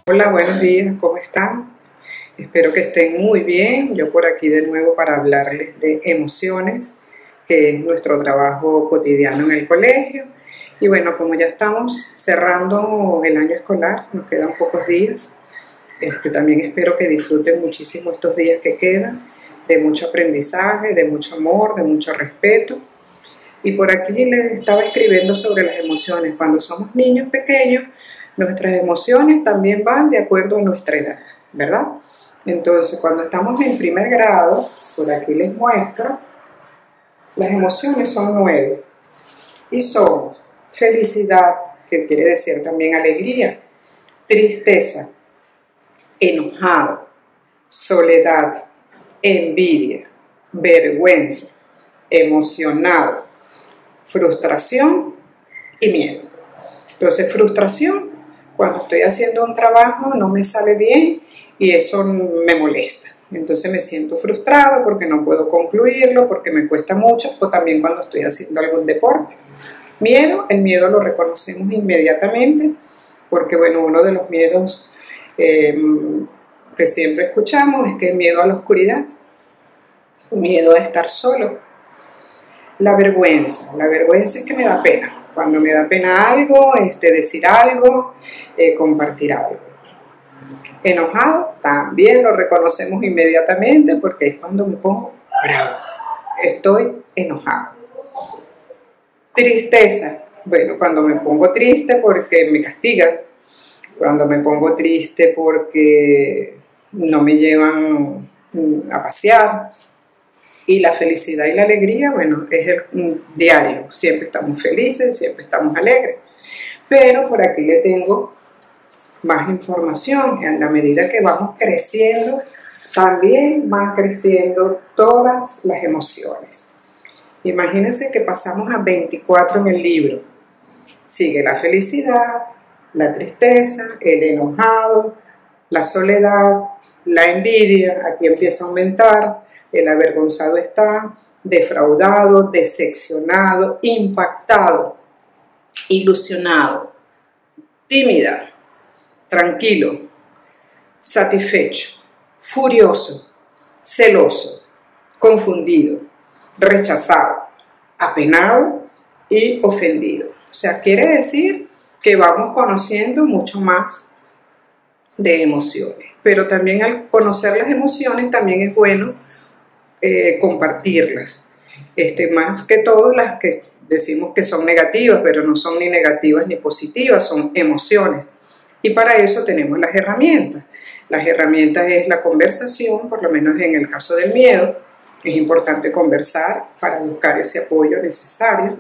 Hola, buenos días, ¿cómo están? Espero que estén muy bien. Yo por aquí de nuevo para hablarles de emociones, que es nuestro trabajo cotidiano en el colegio. Y bueno, como ya estamos cerrando el año escolar, nos quedan pocos días. También espero que disfruten muchísimo estos días que quedan, de mucho aprendizaje, de mucho amor, de mucho respeto. Y por aquí les estaba escribiendo sobre las emociones. Cuando somos niños pequeños, nuestras emociones también van de acuerdo a nuestra edad, ¿verdad? Entonces, cuando estamos en primer grado, por aquí les muestro, las emociones son 9 y son felicidad, que quiere decir también alegría, tristeza, enojado, soledad, envidia, vergüenza, emocionado, frustración y miedo. Entonces, frustración, cuando estoy haciendo un trabajo no me sale bien y eso me molesta. Entonces me siento frustrado porque no puedo concluirlo, porque me cuesta mucho, o también cuando estoy haciendo algún deporte. Miedo, el miedo lo reconocemos inmediatamente, porque bueno, uno de los miedos que siempre escuchamos es que el miedo a la oscuridad, miedo a estar solo. La vergüenza es que me da pena. Cuando me da pena algo, decir algo, compartir algo. Enojado, también lo reconocemos inmediatamente porque es cuando me pongo bravo. Estoy enojado. Tristeza, bueno, cuando me pongo triste porque me castigan. Cuando me pongo triste porque no me llevan a pasear. Y la felicidad y la alegría, bueno, es el diario. Siempre estamos felices, siempre estamos alegres. Pero por aquí le tengo más información. En la medida que vamos creciendo, también van creciendo todas las emociones. Imagínense que pasamos a 24 en el libro. Sigue la felicidad, la tristeza, el enojado, la soledad, la envidia. Aquí empieza a aumentar. El avergonzado está, defraudado, decepcionado, impactado, ilusionado, tímida, tranquilo, satisfecho, furioso, celoso, confundido, rechazado, apenado y ofendido. O sea, quiere decir que vamos conociendo mucho más de emociones. Pero también al conocer las emociones también es bueno compartirlas, más que todo las que decimos que son negativas, pero no son ni negativas ni positivas, son emociones, y para eso tenemos las herramientas. Las herramientas es la conversación, por lo menos en el caso del miedo, es importante conversar para buscar ese apoyo necesario.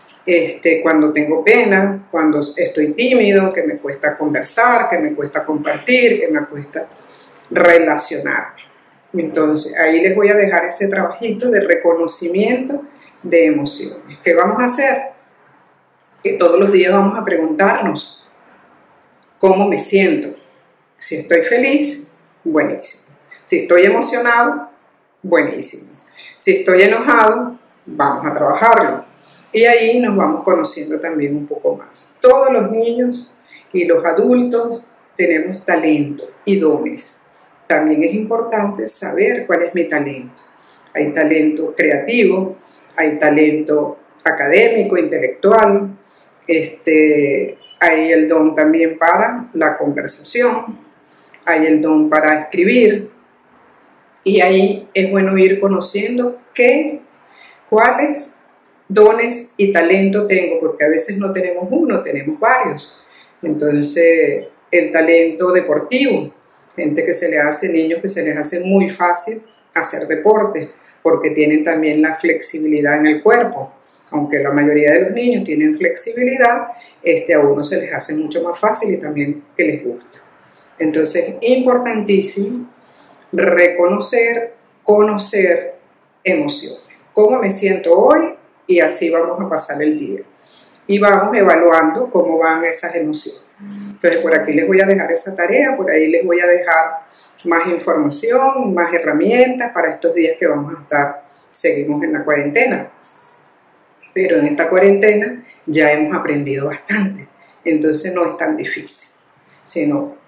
Cuando tengo pena, cuando estoy tímido, que me cuesta conversar, que me cuesta compartir, que me cuesta relacionarme. Entonces, ahí les voy a dejar ese trabajito de reconocimiento de emociones. ¿Qué vamos a hacer? Que todos los días vamos a preguntarnos cómo me siento. Si estoy feliz, buenísimo. Si estoy emocionado, buenísimo. Si estoy enojado, vamos a trabajarlo. Y ahí nos vamos conociendo también un poco más. Todos los niños y los adultos tenemos talentos y dones. También es importante saber cuál es mi talento. Hay talento creativo, hay talento académico, intelectual, hay el don también para la conversación, hay el don para escribir, y ahí es bueno ir conociendo cuáles dones y talento tengo, porque a veces no tenemos uno, tenemos varios. Entonces, el talento deportivo, niños que se les hace muy fácil hacer deporte, porque tienen también la flexibilidad en el cuerpo. Aunque la mayoría de los niños tienen flexibilidad, a uno se les hace mucho más fácil y también que les gusta. Entonces, importantísimo reconocer, conocer emociones. ¿Cómo me siento hoy? Y así vamos a pasar el día. Y vamos evaluando cómo van esas emociones. Entonces, por aquí les voy a dejar esa tarea, por ahí les voy a dejar más información, más herramientas para estos días que vamos a estar, seguimos en la cuarentena. Pero en esta cuarentena ya hemos aprendido bastante, entonces no es tan difícil, sino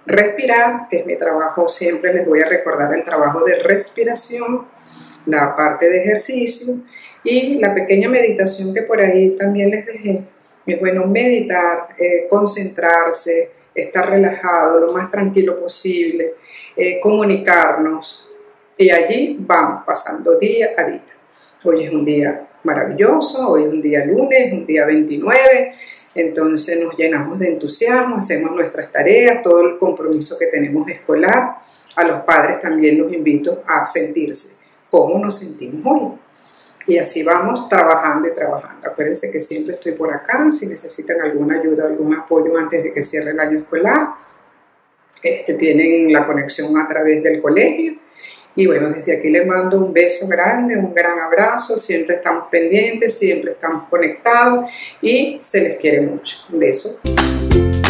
respirar, que es mi trabajo, siempre les voy a recordar el trabajo de respiración, la parte de ejercicio y la pequeña meditación que por ahí también les dejé. Es bueno meditar, concentrarse, estar relajado, lo más tranquilo posible, comunicarnos, y allí vamos pasando día a día. Hoy es un día maravilloso, hoy es un día lunes, un día 29, entonces nos llenamos de entusiasmo, hacemos nuestras tareas, todo el compromiso que tenemos escolar. A los padres también los invito a sentirse cómo nos sentimos hoy. Y así vamos trabajando y trabajando. Acuérdense que siempre estoy por acá, si necesitan alguna ayuda, algún apoyo antes de que cierre el año escolar. Tienen la conexión a través del colegio. Y bueno, desde aquí les mando un beso grande, un gran abrazo. Siempre estamos pendientes, siempre estamos conectados y se les quiere mucho. Un beso.